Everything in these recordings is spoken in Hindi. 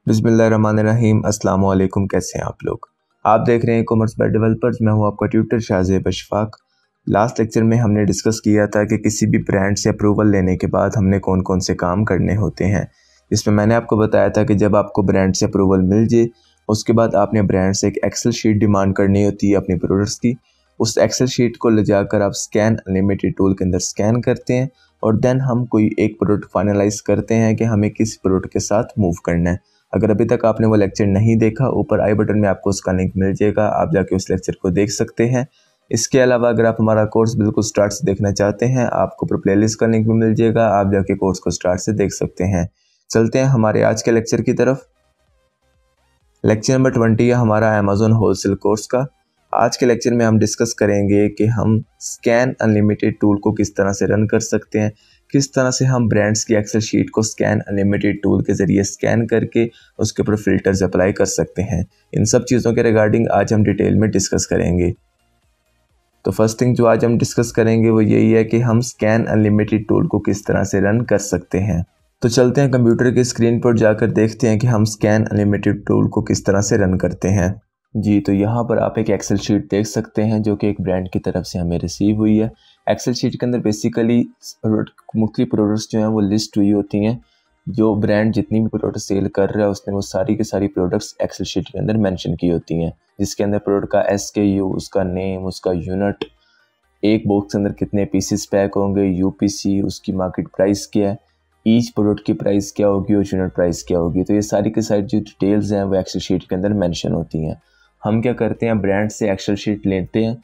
बिस्मिल्लाहिर्रहमानिर्रहीम। अस्सलाम वालेकुम। कैसे हैं आप लोग? आप देख रहे हैं कॉमर्स बाय डेवलपर्स। मैं हूं आपका tutor Shahzeb Ashfaq. Last lecture में हमने डिस्कस किया था कि किसी भी ब्रांड से अप्रूवल लेने के बाद हमने कौन कौन से काम करने होते हैं। इसमें मैंने आपको बताया था कि जब आपको ब्रांड से अप्रूवल मिल जाए उसके बाद आपने ब्रांड से एक एक्सेल शीट डिमांड करनी होती है अपनी प्रोडक्ट्स की। उस एक्सेल शीट को ले जाकर आप स्कैन अनलिमिटेड टूल के अंदर स्कैन करते हैं और देन हम कोई एक प्रोडक्ट फाइनलाइज करते हैं कि हमें किस प्रोडक्ट के साथ मूव करना है। अगर अभी तक आपने वो लेक्चर नहीं देखा, ऊपर आई बटन में आपको उसका लिंक मिल जाएगा, आप जाके उस लेक्चर को देख सकते हैं। इसके अलावा अगर आप हमारा कोर्स बिल्कुल स्टार्ट से देखना चाहते हैं, आपको ऊपर प्लेलिस्ट का लिंक भी मिल जाएगा, आप जाके कोर्स को स्टार्ट से देख सकते हैं। चलते हैं हमारे आज के लेक्चर की तरफ। लेक्चर नंबर 20 है हमारा अमेज़न होलसेल कोर्स का। आज के लेक्चर में हम डिस्कस करेंगे कि हम स्कैन अनलिमिटेड टूल को किस तरह से रन कर सकते हैं, किस तरह से हम ब्रांड्स की एक्सेल शीट को स्कैन अनलिमिटेड टूल के ज़रिए स्कैन करके उसके ऊपर फिल्टर्स अप्लाई कर सकते हैं। इन सब चीज़ों के रिगार्डिंग आज हम डिटेल में डिस्कस करेंगे। तो फर्स्ट थिंग जो आज हम डिस्कस करेंगे वो यही है कि हम स्कैन अनलिमिटेड टूल को किस तरह से रन कर सकते हैं। तो चलते हैं कंप्यूटर की स्क्रीन पर जाकर देखते हैं कि हम स्कैन अनलिमिटेड टूल को किस तरह से रन करते हैं। जी, तो यहाँ पर आप एक एक्सेल शीट देख सकते हैं जो कि एक ब्रांड की तरफ से हमें रिसीव हुई है। एक्सेल शीट के अंदर बेसिकली मुख्तलिफ प्रोडक्ट्स जो हैं वो लिस्ट हुई होती हैं। जो ब्रांड जितनी भी प्रोडक्ट सेल कर रहा है उसने वो सारी की सारी प्रोडक्ट्स एक्सेल शीट के अंदर मेंशन की होती हैं, जिसके अंदर प्रोडक्ट का SKU, उसका नेम, उसका यूनिट, एक बॉक्स के अंदर कितने पीसेस पैक होंगे, UPC, उसकी मार्केट प्राइस क्या है, ईच प्रोडक्ट की प्राइस क्या होगी और यूनिट प्राइस क्या होगी। तो ये सारी की सारी जो डिटेल्स हैं वो एक्सेल शीट के अंदर मेंशन होती हैं। हम क्या करते हैं, ब्रांड से एक्सेल शीट लेते हैं।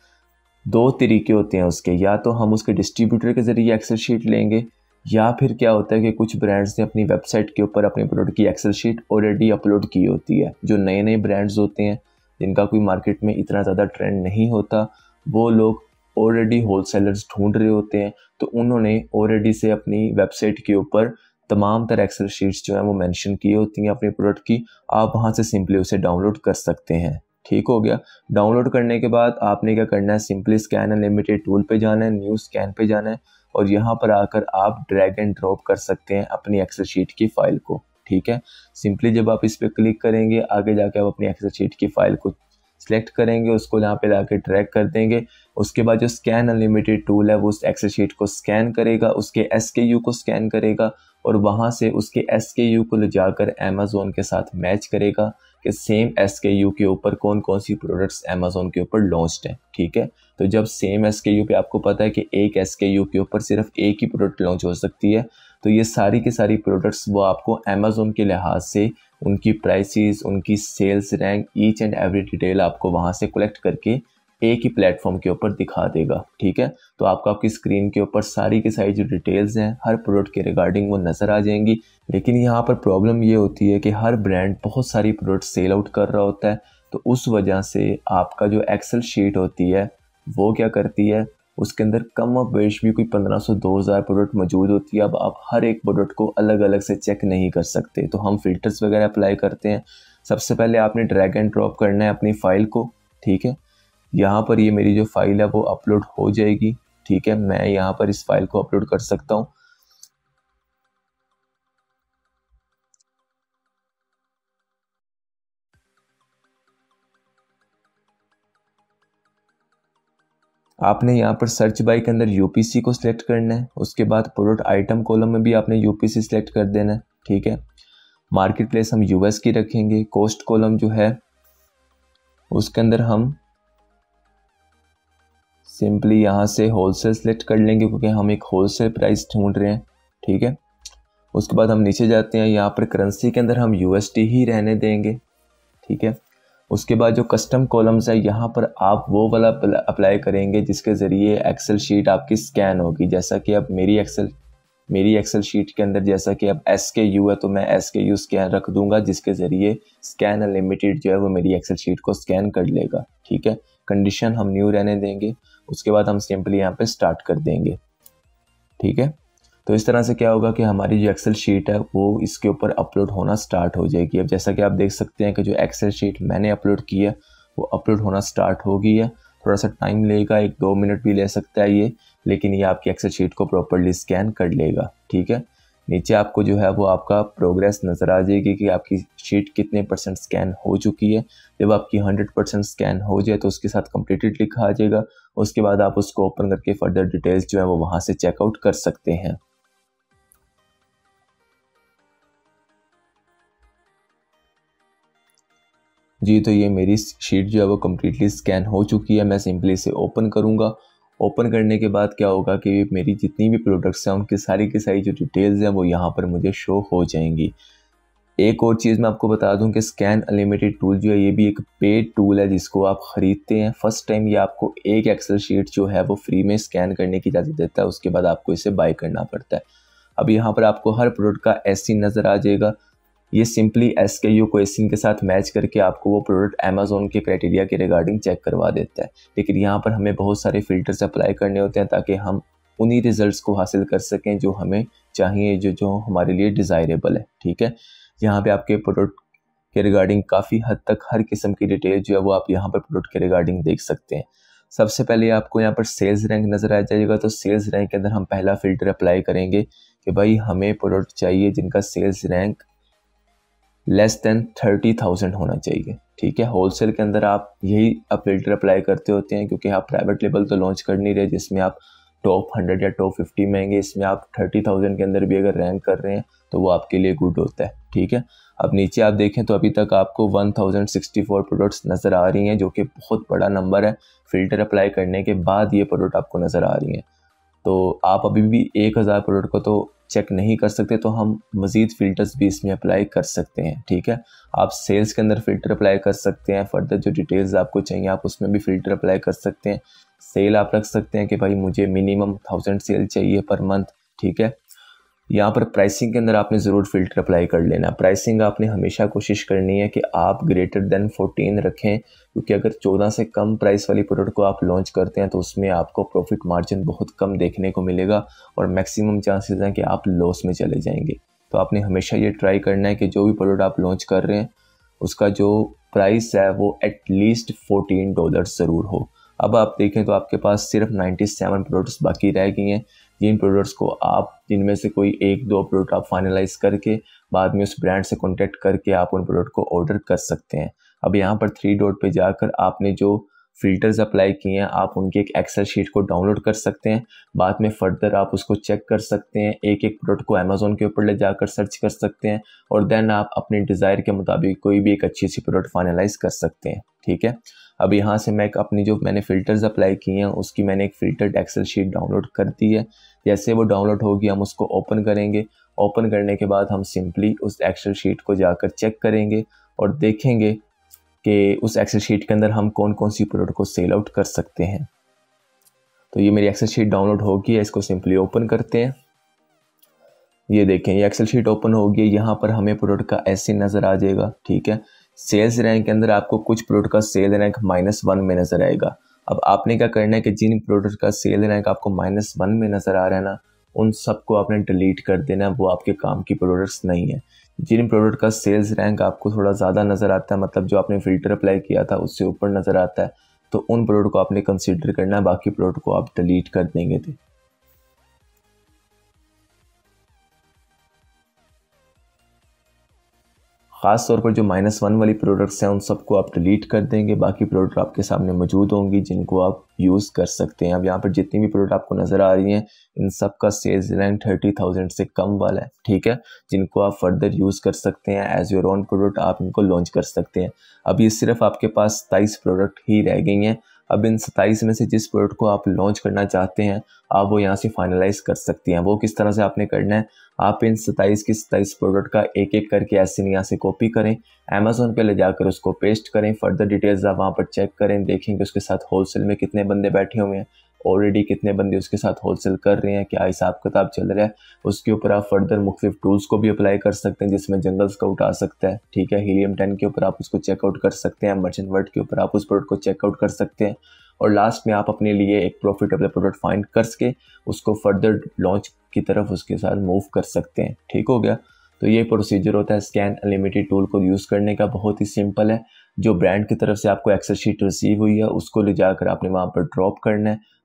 दो तरीके होते हैं उसके, या तो हम उसके डिस्ट्रीब्यूटर के ज़रिए एक्सेल शीट लेंगे, या फिर क्या होता है कि कुछ ब्रांड्स ने अपनी वेबसाइट के ऊपर अपने प्रोडक्ट की एक्सेल शीट ऑलरेडी अपलोड की होती है। जो नए नए ब्रांड्स होते हैं जिनका कोई मार्केट में इतना ज़्यादा ट्रेंड नहीं होता, वो लोग ऑलरेडी होलसेलर्स ढूंढ रहे होते हैं, तो उन्होंने ऑलरेडी से अपनी वेबसाइट के ऊपर तमाम तरह एक्सेल शीट्स जो हैं वो मेंशन की होती हैं अपने प्रोडक्ट की। आप वहाँ से सिंपली उसे डाउनलोड कर सकते हैं। ठीक हो गया। डाउनलोड करने के बाद आपने क्या करना है, सिंपली स्कैन अनलिमिटेड टूल पे जाना है, न्यू स्कैन पे जाना है और यहाँ पर आकर आप ड्रैग एंड ड्रॉप कर सकते हैं अपनी एक्सेल शीट की फाइल को। ठीक है, सिंपली जब आप इस पर क्लिक करेंगे आगे जाके आप अपनी एक्सेल शीट की फाइल को सिलेक्ट करेंगे, उसको यहाँ पे लाके ड्रैग कर देंगे। उसके बाद जो स्कैन अनलिमिटेड टूल है वो उस एक्सेल शीट को स्कैन करेगा, उसके SKU को स्कैन करेगा और वहाँ से उसके SKU को ले जाकर अमेज़न के साथ मैच करेगा कि सेम SKU के ऊपर कौन कौन सी प्रोडक्ट्स अमेज़न के ऊपर लॉन्च्ड हैं। ठीक है, तो जब सेम SKU पे आपको पता है कि एक SKU के ऊपर सिर्फ एक ही प्रोडक्ट लॉन्च हो सकती है, तो ये सारी की सारी प्रोडक्ट्स वो आपको अमेज़न के लिहाज से उनकी प्राइसेस, उनकी sales rank, each and every detail आपको वहाँ से कलेक्ट करके एक ही प्लेटफॉर्म के ऊपर दिखा देगा। ठीक है, तो आपको आपकी स्क्रीन के ऊपर सारी की सारी जो डिटेल्स हैं हर प्रोडक्ट के रिगार्डिंग वो नज़र आ जाएंगी। लेकिन यहाँ पर प्रॉब्लम ये होती है कि हर ब्रांड बहुत सारी प्रोडक्ट सेल आउट कर रहा होता है, तो उस वजह से आपका जो एक्सेल शीट होती है वो क्या करती है, उसके अंदर कम और बेश भी कोई 1500-2000 प्रोडक्ट मौजूद होती है। अब आप हर एक प्रोडक्ट को अलग अलग से चेक नहीं कर सकते, तो हम फिल्टर्स वगैरह अप्लाई करते हैं। सबसे पहले आपने ड्रैग एंड ड्रॉप करना है अपनी फ़ाइल को। ठीक है, यहाँ पर ये मेरी जो फाइल है वो अपलोड हो जाएगी। ठीक है, मैं यहाँ पर इस फाइल को अपलोड कर सकता हूँ। आपने यहाँ पर सर्च बाय के अंदर UPC को सिलेक्ट करना है। उसके बाद प्रोडक्ट आइटम कॉलम में भी आपने UPC सिलेक्ट कर देना है। ठीक है, मार्केट प्लेस हम US की रखेंगे। कॉस्ट कॉलम जो है उसके अंदर हम सिंपली यहाँ से होलसेल सेलेक्ट कर लेंगे क्योंकि हम एक होलसेल प्राइस ढूंढ रहे हैं। ठीक है, उसके बाद हम नीचे जाते हैं, यहाँ पर करेंसी के अंदर हम USD ही रहने देंगे। ठीक है, उसके बाद जो कस्टम कॉलम्स है यहाँ पर आप वो वाला अप्लाई करेंगे जिसके ज़रिए एक्सेल शीट आपकी स्कैन होगी। जैसा कि अब मेरी एक्सेल शीट के अंदर जैसा कि अब SKU है तो मैं SKU स्कैन रख दूंगा, जिसके ज़रिए स्कैन अनलिमिटेड जो है वो मेरी एक्सेल शीट को स्कैन कर लेगा। ठीक है, कंडीशन हम न्यू रहने देंगे। उसके बाद हम सिंपली यहाँ पे स्टार्ट कर देंगे। ठीक है, तो इस तरह से क्या होगा कि हमारी जो एक्सेल शीट है वो इसके ऊपर अपलोड होना स्टार्ट हो जाएगी। अब जैसा कि आप देख सकते हैं कि जो एक्सेल शीट मैंने अपलोड की है वो अपलोड होना स्टार्ट हो गई है। थोड़ा सा टाइम लेगा, 1-2 मिनट भी ले सकता है ये, लेकिन ये आपकी एक्सेल शीट को प्रॉपर्ली स्कैन कर लेगा। ठीक है, नीचे आपको जो है वो आपका प्रोग्रेस नज़र आ जाएगी कि आपकी शीट कितने % स्कैन हो चुकी है। जब आपकी 100% स्कैन हो जाए तो उसके साथ कंप्लीटेड लिखा आ जाएगा। उसके बाद आप उसको ओपन करके फर्दर डिटेल्स जो है वो वहाँ से चेकआउट कर सकते हैं। जी, तो ये मेरी शीट जो है वो कम्प्लीटली स्कैन हो चुकी है। मैं सिंपली इसे ओपन करूँगा। ओपन करने के बाद क्या होगा कि मेरी जितनी भी प्रोडक्ट्स हैं उनकी सारी की सारी जो डिटेल्स हैं वो यहाँ पर मुझे शो हो जाएंगी। एक और चीज़ मैं आपको बता दूं कि स्कैन अनलिमिटेड टूल जो है ये भी एक पेड टूल है जिसको आप ख़रीदते हैं। फर्स्ट टाइम ये आपको एक एक्सेल शीट जो है वो फ्री में स्कैन करने की इजाज़त देता है, उसके बाद आपको इसे बाय करना पड़ता है। अब यहाँ पर आपको हर प्रोडक्ट का एससी नज़र आ जाएगा। ये सिंपली एसकेयू क्वेश्चन के साथ मैच करके आपको वो प्रोडक्ट अमेज़ॉन के क्राइटेरिया के रिगार्डिंग चेक करवा देता है। लेकिन यहाँ पर हमें बहुत सारे फ़िल्टर्स अप्लाई करने होते हैं ताकि हम उन्हीं रिज़ल्ट्स को हासिल कर सकें जो हमें चाहिए, जो हमारे लिए डिज़ायरेबल है। ठीक है, यहाँ पे आपके प्रोडक्ट के रिगार्डिंग काफ़ी हद तक हर किस्म की डिटेल जो है वो आप यहाँ पर प्रोडक्ट के रिगार्डिंग देख सकते हैं। सबसे पहले आपको यहाँ पर सेल्स रैंक नज़र आ जाएगा। तो सेल्स रैंक के अंदर हम पहला फ़िल्टर अप्लाई करेंगे कि भाई हमें प्रोडक्ट चाहिए जिनका सेल्स रैंक लेस देन 30,000 होना चाहिए। ठीक है, होलसेल के अंदर आप यही फ़िल्टर अप्लाई करते होते हैं क्योंकि आप प्राइवेट लेवल तो लॉन्च कर नहीं रहे जिसमें आप टॉप 100 या टॉप 50 में आएंगे। इसमें आप 30,000 के अंदर भी अगर रैंक कर रहे हैं तो वो आपके लिए गुड होता है। ठीक है, अब नीचे आप देखें तो अभी तक आपको 1064 प्रोडक्ट्स नज़र आ रही हैं जो कि बहुत बड़ा नंबर है। फ़िल्टर अप्लाई करने के बाद ये प्रोडक्ट आपको नज़र आ रही हैं। तो आप अभी भी 1000 प्रोडक्ट को तो चेक नहीं कर सकते, तो हम मज़ीद फ़िल्टर्स भी इसमें अप्लाई कर सकते हैं। ठीक है, आप सेल्स के अंदर फ़िल्टर अप्लाई कर सकते हैं। फर्दर जो डिटेल्स आपको चाहिए आप उसमें भी फ़िल्टर अप्लाई कर सकते हैं। सेल आप रख सकते हैं कि भाई मुझे मिनिमम 1000 सेल चाहिए पर मंथ। ठीक है, यहाँ पर प्राइसिंग के अंदर आपने ज़रूर फ़िल्टर अप्लाई कर लेना। प्राइसिंग आपने हमेशा कोशिश करनी है कि आप ग्रेटर देन 14 रखें, क्योंकि अगर 14 से कम प्राइस वाली प्रोडक्ट को आप लॉन्च करते हैं तो उसमें आपको प्रॉफिट मार्जिन बहुत कम देखने को मिलेगा और मैक्सिमम चांसेस हैं कि आप लॉस में चले जाएंगे। तो आपने हमेशा ये ट्राई करना है कि जो भी प्रोडक्ट आप लॉन्च कर रहे हैं उसका जो प्राइस है वो एटलीस्ट $14 ज़रूर हो। अब आप देखें तो आपके पास सिर्फ 97 प्रोडक्ट्स बाकी रह गई हैं। जिन प्रोडक्ट्स को आप जिनमें से कोई एक दो प्रोडक्ट आप फाइनलाइज करके बाद में उस ब्रांड से कांटेक्ट करके आप उन प्रोडक्ट को ऑर्डर कर सकते हैं। अब यहाँ पर 3 डॉट पे जाकर आपने जो फ़िल्टर्स अप्लाई किए हैं आप उनकी एक एक्सेल शीट को डाउनलोड कर सकते हैं। बाद में फ़र्दर आप उसको चेक कर सकते हैं, एक एक प्रोडक्ट को अमेज़ॉन के ऊपर ले जाकर सर्च कर सकते हैं और देन आप अपने डिज़ायर के मुताबिक कोई भी एक अच्छी सी प्रोडक्ट फाइनलाइज कर सकते हैं। ठीक है, अब यहाँ से मैं अपनी जो मैंने फ़िल्टर्स अप्लाई किए हैं उसकी मैंने एक फ़िल्टर्ड एक्सेल शीट डाउनलोड कर दी है। जैसे वो डाउनलोड होगी हम उसको ओपन करेंगे। ओपन करने के बाद हम सिंपली उस एक्सेल शीट को जाकर चेक करेंगे और देखेंगे कि उस एक्सेल शीट के अंदर हम कौन कौन सी प्रोडक्ट को सेल आउट कर सकते हैं। तो ये मेरी एक्सेल शीट डाउनलोड होगी है, इसको सिंपली ओपन करते हैं। ये देखें ये एक्सेल शीट ओपन होगी। यहाँ पर हमें प्रोडक्ट का एससी नज़र आ जाएगा। ठीक है, सेल्स रैंक के अंदर आपको कुछ प्रोडक्ट का सेल रैंक -1 में नज़र आएगा। अब आपने क्या करना है कि जिन प्रोडक्ट का सेल रैंक आपको -1 में नज़र आ रहा है ना उन सबको आपने डिलीट कर देना है, वो आपके काम की प्रोडक्ट्स नहीं है। जिन प्रोडक्ट का सेल्स रैंक आपको थोड़ा ज़्यादा नज़र आता है, मतलब जो आपने फ़िल्टर अप्लाई किया था उससे ऊपर नज़र आता है, तो उन प्रोडक्ट को आपने कंसीडर करना है, बाकी प्रोडक्ट को आप डिलीट कर देंगे थे। ख़ास तौर पर जो -1 वाली प्रोडक्ट्स हैं उन सबको आप डिलीट कर देंगे, बाकी प्रोडक्ट आपके सामने मौजूद होंगी जिनको आप यूज़ कर सकते हैं। अब यहाँ पर जितनी भी प्रोडक्ट आपको नज़र आ रही हैं इन सब का सेल्स रैंक 30,000 से कम वाला है। ठीक है, जिनको आप फर्दर यूज़ कर सकते हैं एज योर ओन प्रोडक्ट, आप इनको लॉन्च कर सकते हैं। अब ये सिर्फ आपके पास 27 प्रोडक्ट ही रह गई हैं। अब इन 27 में से जिस प्रोडक्ट को आप लॉन्च करना चाहते हैं आप वो यहाँ से फाइनलाइज कर सकते हैं। वो किस तरह से आपने करना है, आप इन 27 की 27 प्रोडक्ट का एक एक करके ऐसे यहाँ से कॉपी करें, अमेज़ॉन पे ले जाकर उसको पेस्ट करें। फर्दर डिटेल्स आप वहाँ पर चेक करें, देखेंगे उसके साथ होलसेल में कितने बंदे बैठे हुए हैं, ऑलरेडी कितने बंदे उसके साथ होलसेल कर रहे हैं, क्या हिसाब किताब चल रहा है। उसके ऊपर आप फर्दर मुख्तलिफ टूल्स को भी अप्लाई कर सकते हैं जिसमें जंगल स्काउट आ सकता है। ठीक है, हीलियम 10 के ऊपर आप उसको चेकआउट कर सकते हैं, मर्चेंट वर्ड के ऊपर आप उस प्रोडक्ट को चेकआउट कर सकते हैं और लास्ट में आप अपने लिए एक प्रॉफिटेबल प्रोडक्ट फाइंड करके उसको फर्दर लॉन्च की तरफ उसके साथ मूव कर सकते हैं। ठीक हो गया, तो ये प्रोसीजर होता है स्कैन अनलिमिटेड टूल को यूज़ करने का। बहुत ही सिंपल है। जो ब्रांड की तरफ से आपको एक्सेल शीट रिसीव हुई है उसको ले जाकर आपने वहाँ पर ड्रॉप करना है।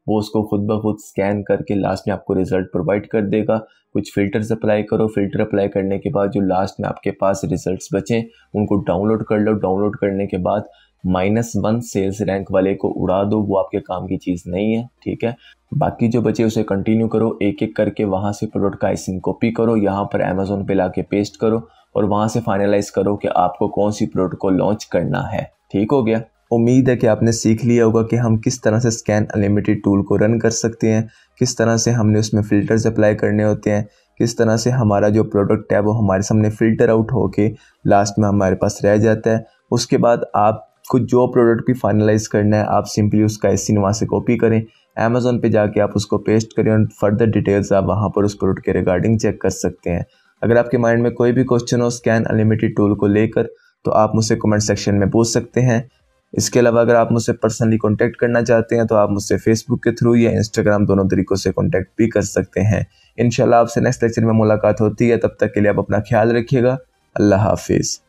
वो उसको खुद ब खुद स्कैन करके लास्ट में आपको रिज़ल्ट प्रोवाइड कर देगा। कुछ फ़िल्टर्स अप्लाई करो, फ़िल्टर अप्लाई करने के बाद जो लास्ट में आपके पास रिज़ल्ट्स बचें उनको डाउनलोड कर लो। डाउनलोड करने के बाद -1 सेल्स रैंक वाले को उड़ा दो, वो आपके काम की चीज़ नहीं है, ठीक है। बाकी जो बचे उसे कंटिन्यू करो, एक एक करके वहाँ से प्रोडक्ट का आइसिंग कॉपी करो, यहाँ पर अमेज़न पे ला के पेस्ट करो और वहाँ से फाइनलाइज़ करो कि आपको कौन सी प्रोडक्ट को लॉन्च करना है। ठीक हो गया। उम्मीद है कि आपने सीख लिया होगा कि हम किस तरह से स्कैन अनलिमिटेड टूल को रन कर सकते हैं, किस तरह से हमने उसमें फ़िल्टर्स अप्लाई करने होते हैं, किस तरह से हमारा जो प्रोडक्ट है वो हमारे सामने फ़िल्टर आउट होके लास्ट में हमारे पास रह जाता है। उसके बाद आपको जो प्रोडक्ट भी फाइनलाइज़ करना है आप सिंपली उसका आइसिंग वहाँ से कॉपी करें, अमेज़न पे जाके आप उसको पेस्ट करें और फर्दर डिटेल्स आप वहाँ पर उस प्रोडक्ट के रिगार्डिंग चेक कर सकते हैं। अगर आपके माइंड में कोई भी क्वेश्चन हो स्कैन अनलिमिटेड टूल को लेकर तो आप मुझसे कमेंट सेक्शन में पूछ सकते हैं। इसके अलावा अगर आप मुझसे पर्सनली कांटेक्ट करना चाहते हैं तो आप मुझसे फेसबुक के थ्रू या इंस्टाग्राम दोनों तरीक़ों से कांटेक्ट भी कर सकते हैं। इंशाल्लाह आपसे नेक्स्ट लेक्चर में मुलाकात होती है, तब तक के लिए आप अपना ख्याल रखिएगा। अल्लाह हाफिज़।